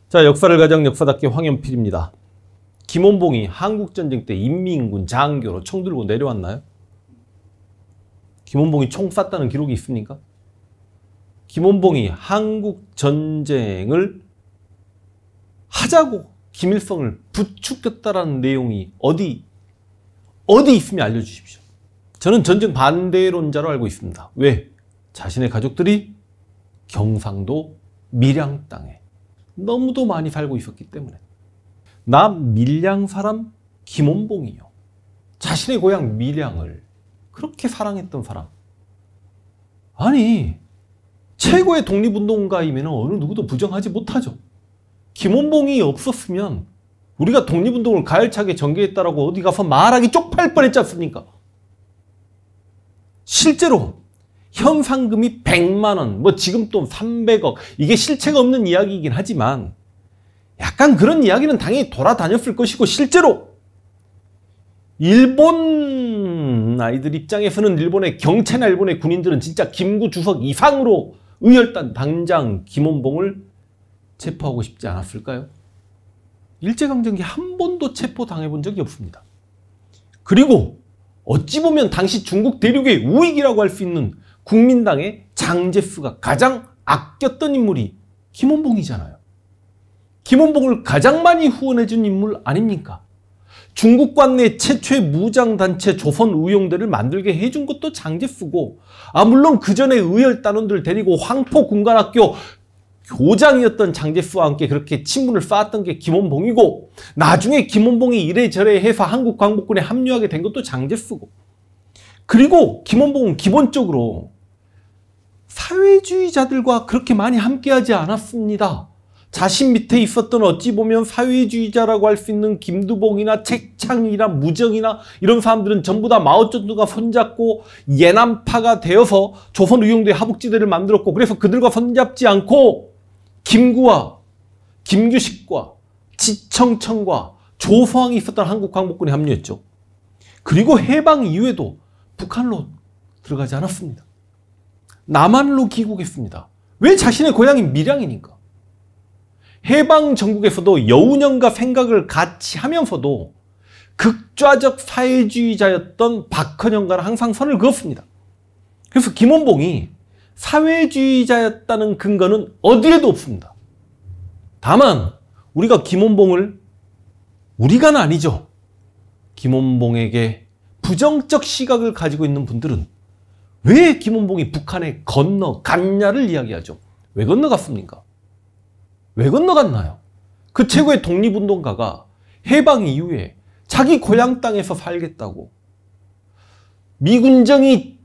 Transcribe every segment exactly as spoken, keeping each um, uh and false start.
자, 역사를 가장 역사답게 황연필입니다. 김원봉이 한국전쟁 때 인민군 장교로 총 들고 내려왔나요? 김원봉이 총 쐈다는 기록이 있습니까? 김원봉이 한국전쟁을 하자고 김일성을 부추겼다라는 내용이 어디 어디 있으면 알려주십시오. 저는 전쟁 반대론자로 알고 있습니다. 왜? 자신의 가족들이 경상도 밀양 땅에 너무도 많이 살고 있었기 때문에. 나 밀양 사람 김원봉이요. 자신의 고향 밀양을 그렇게 사랑했던 사람. 아니, 최고의 독립운동가이면 어느 누구도 부정하지 못하죠. 김원봉이 없었으면 우리가 독립운동을 가열차게 전개했다라고 어디 가서 말하기 쪽팔 뻔했지 않습니까? 실제로 현상금이 백만 원, 뭐 지금 또 삼백억, 이게 실체가 없는 이야기이긴 하지만 약간 그런 이야기는 당연히 돌아다녔을 것이고, 실제로 일본 아이들 입장에서는 일본의 경찰이나 일본의 군인들은 진짜 김구 주석 이상으로 의열단 당장 김원봉을 체포하고 싶지 않았을까요? 일제강점기 한 번도 체포당해본 적이 없습니다. 그리고 어찌 보면 당시 중국 대륙의 우익이라고 할 수 있는 국민당의 장제스가 가장 아꼈던 인물이 김원봉이잖아요. 김원봉을 가장 많이 후원해준 인물 아닙니까? 중국 관내 최초의 무장단체 조선의용대를 만들게 해준 것도 장제스고, 아 물론 그 전에 의열단원들 데리고 황포군관학교 교장이었던 장제스와 함께 그렇게 친분을 쌓았던 게 김원봉이고, 나중에 김원봉이 이래저래 해서 한국광복군에 합류하게 된 것도 장제스고, 그리고 김원봉은 기본적으로 사회주의자들과 그렇게 많이 함께하지 않았습니다. 자신 밑에 있었던 어찌 보면 사회주의자라고 할 수 있는 김두봉이나 책창이나 무정이나 이런 사람들은 전부 다 마오쩌둥과 손잡고 예남파가 되어서 조선의용대 하북지대를 만들었고, 그래서 그들과 손잡지 않고 김구와 김규식과 지청천과 조서왕이 있었던 한국광복군에 합류했죠. 그리고 해방 이후에도 북한로 들어가지 않았습니다. 남한로 귀국했습니다. 왜? 자신의 고향이 밀양이니까. 해방 전국에서도 여운형과 생각을 같이 하면서도 극좌적 사회주의자였던 박헌영과는 항상 선을 그었습니다. 그래서 김원봉이 사회주의자였다는 근거는 어디에도 없습니다. 다만 우리가 김원봉을, 우리가는 아니죠, 김원봉에게 부정적 시각을 가지고 있는 분들은 왜 김원봉이 북한에 건너갔냐를 이야기하죠. 왜 건너갔습니까? 왜 건너갔나요? 그 최고의 독립운동가가 해방 이후에 자기 고향 땅에서 살겠다고 미군정이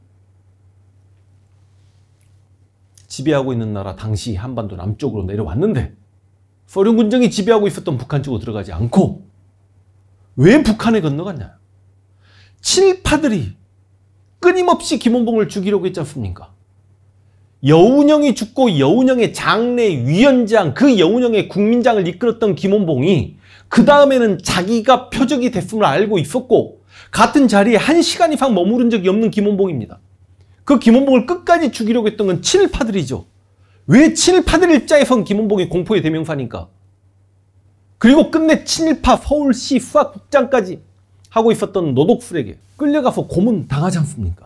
지배하고 있는 나라, 당시 한반도 남쪽으로 내려왔는데 소련군정이 지배하고 있었던 북한 쪽으로 들어가지 않고 왜 북한에 건너갔냐요? 친일파들이 끊임없이 김원봉을 죽이려고 했지 않습니까? 여운형이 죽고 여운형의 장례 위원장, 그 여운형의 국민장을 이끌었던 김원봉이 그 다음에는 자기가 표적이 됐음을 알고 있었고, 같은 자리에 한 시간 이상 머무른 적이 없는 김원봉입니다. 그 김원봉을 끝까지 죽이려고 했던 건 친일파들이죠. 왜? 친일파들 입장에선 김원봉이 공포의 대명사니까. 그리고 끝내 친일파 서울시 수학국장까지 하고 있었던 노독술에게 끌려가서 고문 당하지 않습니까?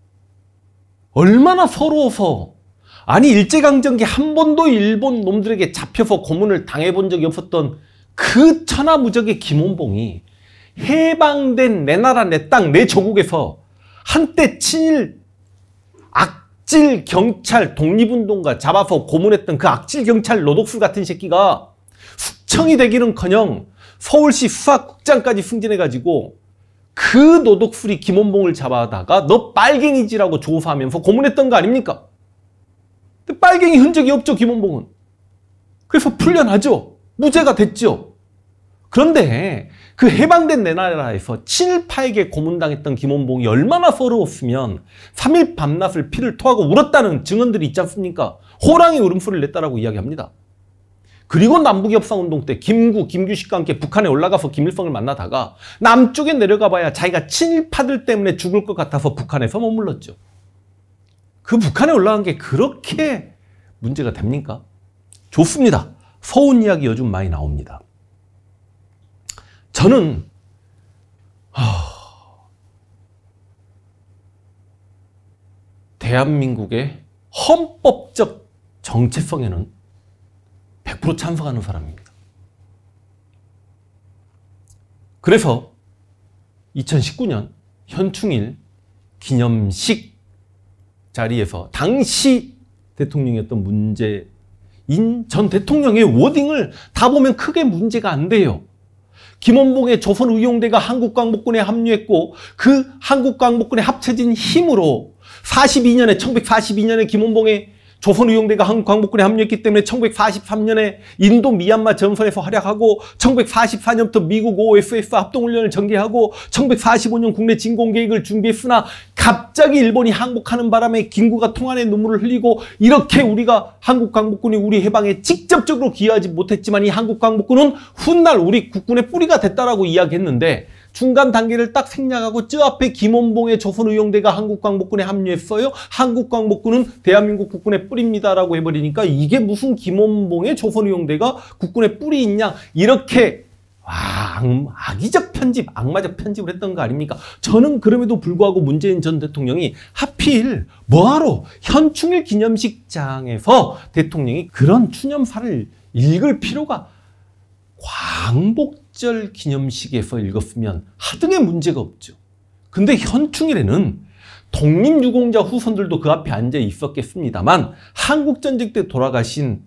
얼마나 서러워서. 아니, 일제강점기 한 번도 일본 놈들에게 잡혀서 고문을 당해본 적이 없었던 그 천하무적의 김원봉이 해방된 내 나라 내 땅 내 조국에서 한때 친일 악질 경찰 독립운동가 잡아서 고문했던 그 악질 경찰 노독술 같은 새끼가 숙청이 되기는커녕 서울시 수학국장까지 승진해가지고 그 노독술이 김원봉을 잡아다가 너 빨갱이지라고 조사하면서 고문했던 거 아닙니까? 근데 빨갱이 흔적이 없죠, 김원봉은. 그래서 풀려나죠. 무죄가 됐죠. 그런데 그 해방된 내 나라에서 친일파에게 고문당했던 김원봉이 얼마나 서러웠으면 삼 일 밤낮을 피를 토하고 울었다는 증언들이 있지 않습니까? 호랑이 울음소리를 냈다라고 이야기합니다. 그리고 남북협상운동 때 김구, 김규식과 함께 북한에 올라가서 김일성을 만나다가 남쪽에 내려가 봐야 자기가 친일파들 때문에 죽을 것 같아서 북한에서 머물렀죠. 그 북한에 올라간 게 그렇게 문제가 됩니까? 좋습니다. 서운 이야기 요즘 많이 나옵니다. 저는 하... 대한민국의 헌법적 정체성에는 백 퍼센트 찬성하는 사람입니다. 그래서 이천십구 년 현충일 기념식 자리에서 당시 대통령이었던 문재인 전 대통령의 워딩을 다 보면 크게 문제가 안 돼요. 김원봉의 조선의용대가 한국광복군에 합류했고 그 한국광복군에 합쳐진 힘으로 사십이 년에 천구백사십이 년에 김원봉의 조선의용대가 한국광복군에 합류했기 때문에 천구백사십삼 년에 인도 미얀마 전선에서 활약하고 천구백사십사 년부터 미국 오에스에스 합동훈련을 전개하고 천구백사십오 년 국내 진공계획을 준비했으나 갑자기 일본이 항복하는 바람에 김구가 통한의 눈물을 흘리고 이렇게 우리가 한국광복군이 우리 해방에 직접적으로 기여하지 못했지만 이 한국광복군은 훗날 우리 국군의 뿌리가 됐다라고 이야기했는데 중간 단계를 딱 생략하고 저 앞에 김원봉의 조선의용대가 한국광복군에 합류했어요. 한국광복군은 대한민국 국군의 뿌리입니다라고 해버리니까 이게 무슨 김원봉의 조선의용대가 국군의 뿌리 있냐 이렇게 와, 악의적 편집, 악마적 편집을 했던 거 아닙니까? 저는 그럼에도 불구하고 문재인 전 대통령이 하필 뭐하러 현충일 기념식장에서 대통령이 그런 추념사를 읽을 필요가 광복절 기념식에서 읽었으면 하등의 문제가 없죠. 근데 현충일에는 독립유공자 후손들도 그 앞에 앉아 있었겠습니다만 한국전쟁 때 돌아가신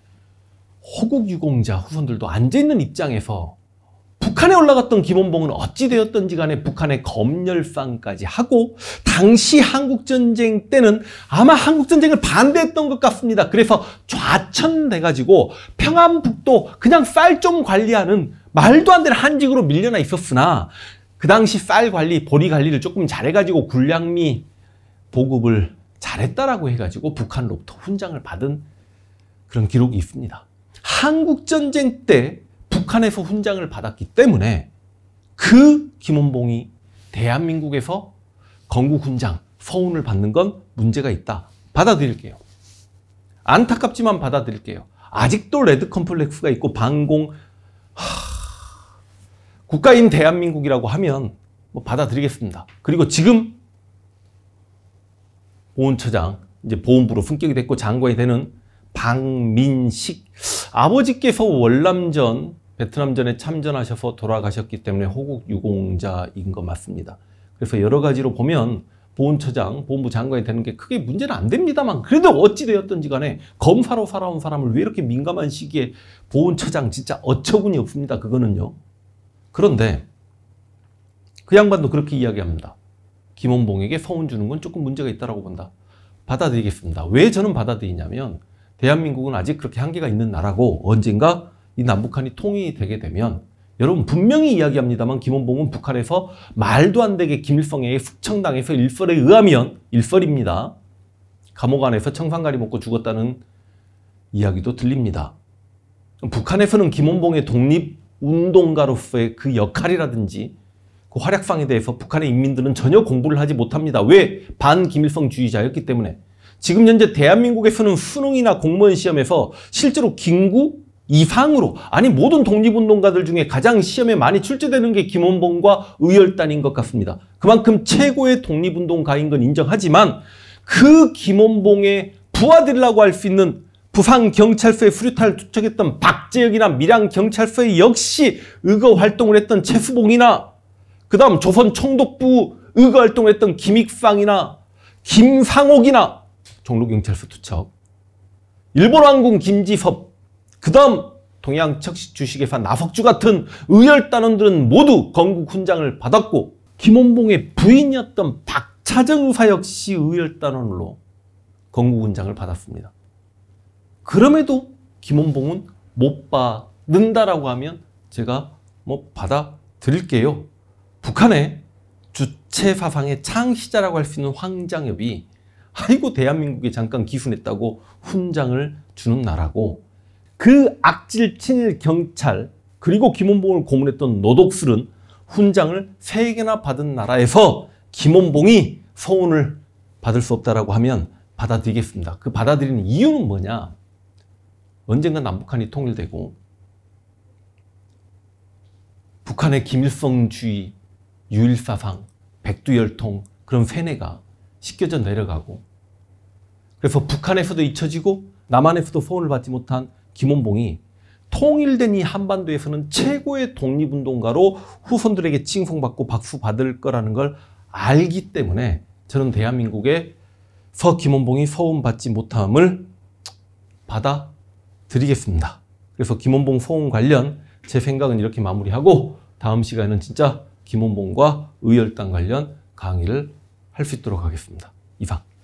호국유공자 후손들도 앉아있는 입장에서 북한에 올라갔던 김원봉은 어찌 되었던지 간에 북한의 검열상까지 하고 당시 한국전쟁 때는 아마 한국전쟁을 반대했던 것 같습니다. 그래서 좌천돼가지고 평안북도 그냥 쌀 좀 관리하는 말도 안 되는 한직으로 밀려나 있었으나 그 당시 쌀 관리, 보리 관리를 조금 잘해가지고 군량미 보급을 잘했다라고 해가지고 북한으로부터 훈장을 받은 그런 기록이 있습니다. 한국전쟁 때 북한에서 훈장을 받았기 때문에 그 김원봉이 대한민국에서 건국훈장, 서훈을 받는 건 문제가 있다. 받아들일게요. 안타깝지만 받아들일게요. 아직도 레드 컴플렉스가 있고 반공 하... 국가인 대한민국이라고 하면 뭐 받아들이겠습니다. 그리고 지금 보훈처장, 이제 보훈부로 승격이 됐고 장관이 되는 박민식 아버지께서 월남전, 베트남전에 참전하셔서 돌아가셨기 때문에 호국 유공자인 거 맞습니다. 그래서 여러 가지로 보면 보훈처장, 보훈부 장관이 되는 게 크게 문제는 안 됩니다만 그래도 어찌 되었든지 간에 검사로 살아온 사람을 왜 이렇게 민감한 시기에 보훈처장 진짜 어처구니 없습니다. 그거는요. 그런데 그 양반도 그렇게 이야기합니다. 김원봉에게 서훈 주는 건 조금 문제가 있다고 본다. 받아들이겠습니다. 왜 저는 받아들이냐면 대한민국은 아직 그렇게 한계가 있는 나라고 언젠가 이 남북한이 통일이 되게 되면 여러분 분명히 이야기합니다만 김원봉은 북한에서 말도 안 되게 김일성에게 숙청당해서 일설에 의하면 일설입니다. 감옥 안에서 청산가리 먹고 죽었다는 이야기도 들립니다. 북한에서는 김원봉의 독립운동가로서의 그 역할이라든지 그 활약상에 대해서 북한의 인민들은 전혀 공부를 하지 못합니다. 왜? 반김일성주의자였기 때문에. 지금 현재 대한민국에서는 수능이나 공무원 시험에서 실제로 김구 이상으로 아니 모든 독립운동가들 중에 가장 시험에 많이 출제되는 게 김원봉과 의열단인 것 같습니다. 그만큼 최고의 독립운동가인 건 인정하지만 그 김원봉의 부하들이라고 할 수 있는 부산경찰서에 수류탄을 투척했던 박재혁이나 밀양경찰서에 역시 의거 활동을 했던 최수봉이나 그 다음 조선총독부 의거 활동을 했던 김익상이나 김상옥이나 종로경찰서 투척, 일본왕궁 김지섭, 그 다음 동양척식주식회사 나석주 같은 의열단원들은 모두 건국훈장을 받았고 김원봉의 부인이었던 박차정 의사 역시 의열단원으로 건국훈장을 받았습니다. 그럼에도 김원봉은 못 받는다라고 하면 제가 뭐 받아들일게요. 북한의 주체사상의 창시자라고 할 수 있는 황장엽이 아이고 대한민국에 잠깐 기순했다고 훈장을 주는 나라고 그 악질 친일 경찰 그리고 김원봉을 고문했던 노독술은 훈장을 세 개나 받은 나라에서 김원봉이 서훈을 받을 수 없다라고 하면 받아들이겠습니다. 그 받아들이는 이유는 뭐냐? 언젠가 남북한이 통일되고 북한의 김일성주의, 유일사상, 백두열통 그런 세뇌가 씻겨져 내려가고 그래서 북한에서도 잊혀지고 남한에서도 소원을 받지 못한 김원봉이 통일된 이 한반도에서는 최고의 독립운동가로 후손들에게 칭송받고 박수받을 거라는 걸 알기 때문에 저는 대한민국의 서 김원봉이 소원받지 못함을 받아드리겠습니다. 그래서 김원봉 소원 관련 제 생각은 이렇게 마무리하고 다음 시간에는 진짜 김원봉과 의열당 관련 강의를 할 수 있도록 하겠습니다. 이상.